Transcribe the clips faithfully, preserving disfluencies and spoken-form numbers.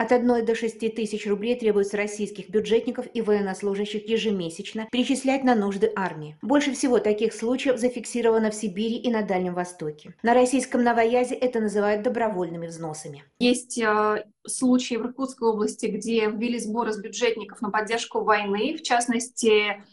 От одной до шести тысяч рублей требуется российских бюджетников и военнослужащих ежемесячно перечислять на нужды армии. Больше всего таких случаев зафиксировано в Сибири и на Дальнем Востоке. На российском Новоязе это называют добровольными взносами. Есть э, случаи в Иркутской области, где ввели сборы с бюджетников на поддержку войны. В частности, э,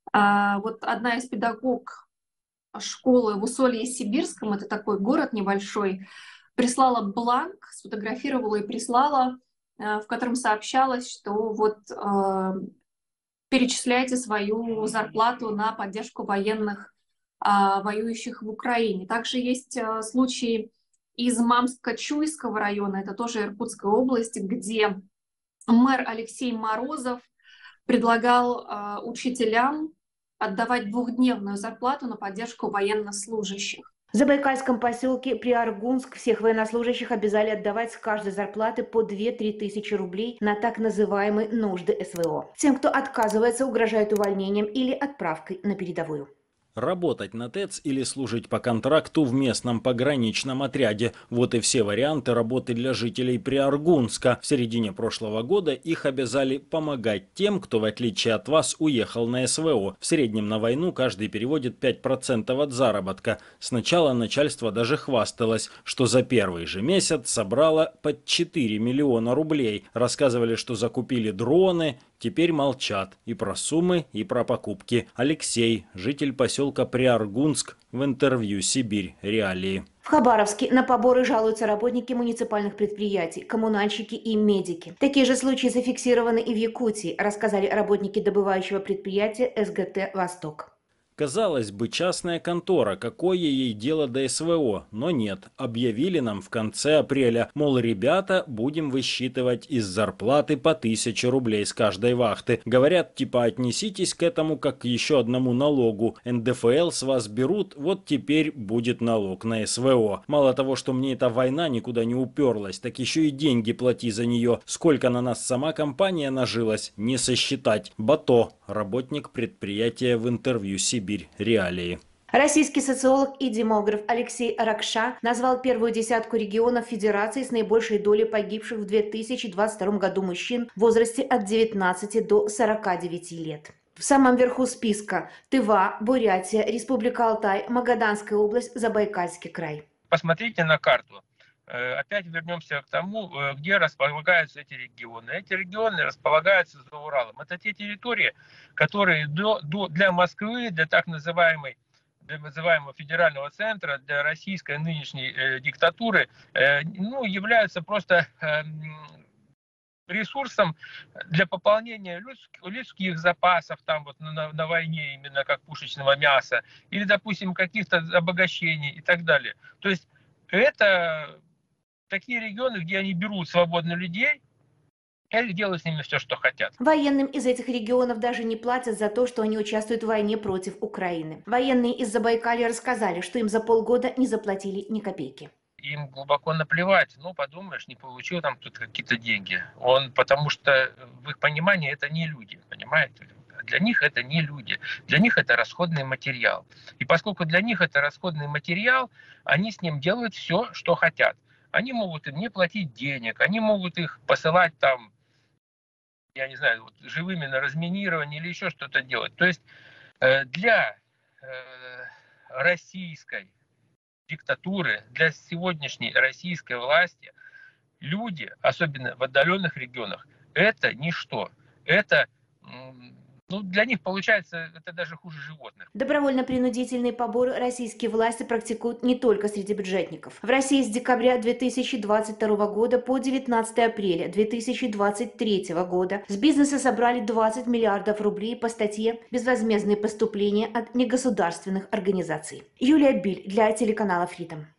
вот одна из педагог школы в Усолье-Сибирском, это такой город небольшой, прислала бланк, сфотографировала и прислала, в котором сообщалось, что вот э, перечисляйте свою зарплату на поддержку военных, э, воюющих в Украине. Также есть э, случаи из Мамско-Чуйского района, это тоже Иркутская область, где мэр Алексей Морозов предлагал э, учителям отдавать двухдневную зарплату на поддержку военнослужащих. В Забайкальском поселке Приаргунск всех военнослужащих обязали отдавать с каждой зарплаты по две-три тысячи рублей на так называемые нужды СВО. Тем, кто отказывается, угрожает увольнением или отправкой на передовую. Работать на ТЭЦ или служить по контракту в местном пограничном отряде. Вот и все варианты работы для жителей Приаргунска. В середине прошлого года их обязали помогать тем, кто в отличие от вас уехал на СВО. В среднем на войну каждый переводит пять процентов от заработка. Сначала начальство даже хвасталось, что за первый же месяц собрало под четыре миллиона рублей. Рассказывали, что закупили дроны. Теперь молчат и про суммы, и про покупки. Алексей, житель поселка Приаргунск, в интервью «Сибирь. Реалии». В Хабаровске на поборы жалуются работники муниципальных предприятий, коммунальщики и медики. Такие же случаи зафиксированы и в Якутии, рассказали работники добывающего предприятия СГТ «Восток». Казалось бы, частная контора, какое ей дело до СВО, но нет. Объявили нам в конце апреля, мол, ребята, будем высчитывать из зарплаты по тысяче рублей с каждой вахты. Говорят, типа, отнеситесь к этому как к еще одному налогу. эн дэ эф эл с вас берут, вот теперь будет налог на СВО. Мало того, что мне эта война никуда не уперлась, так еще и деньги плати за нее. Сколько на нас сама компания нажилась, не сосчитать. Бато, работник предприятия, в интервью «Сибирь. Реалии». Российский социолог и демограф Алексей Ракша назвал первую десятку регионов Федерации с наибольшей долей погибших в две тысячи двадцать втором году мужчин в возрасте от девятнадцати до сорока девяти лет. В самом верху списка Тыва, Бурятия, Республика Алтай, Магаданская область, Забайкальский край. Посмотрите на карту. Опять вернемся к тому, где располагаются эти регионы. Эти регионы располагаются за Уралом. Это те территории, которые до, до, для Москвы, для так называемой, для называемого федерального центра, для российской нынешней э, диктатуры, э, ну, являются просто э, ресурсом для пополнения людских, людских запасов там вот на, на войне, именно как пушечного мяса, или, допустим, каких-то обогащений и так далее. То есть это такие регионы, где они берут свободных людей и делают с ними все, что хотят. Военным из этих регионов даже не платят за то, что они участвуют в войне против Украины. Военные из Забайкалья рассказали, что им за полгода не заплатили ни копейки. Им глубоко наплевать. Ну, подумаешь, не получил там тут какие-то деньги. Он, потому что в их понимании это не люди, понимаете? Для них это не люди. Для них это расходный материал. И поскольку для них это расходный материал, они с ним делают все, что хотят. Они могут им не платить денег, они могут их посылать там, я не знаю, вот, живыми на разминирование или еще что-то делать. То есть э, для э, российской диктатуры, для сегодняшней российской власти люди, особенно в отдаленных регионах, это ничто. Это, ну, для них, получается, это даже хуже животных. Добровольно-принудительные поборы российские власти практикуют не только среди бюджетников. В России с декабря две тысячи двадцать второго года по девятнадцатое апреля две тысячи двадцать третьего года с бизнеса собрали двадцать миллиардов рублей по статье «Безвозмездные поступления от негосударственных организаций». Юлия Биль для телеканала Freedom.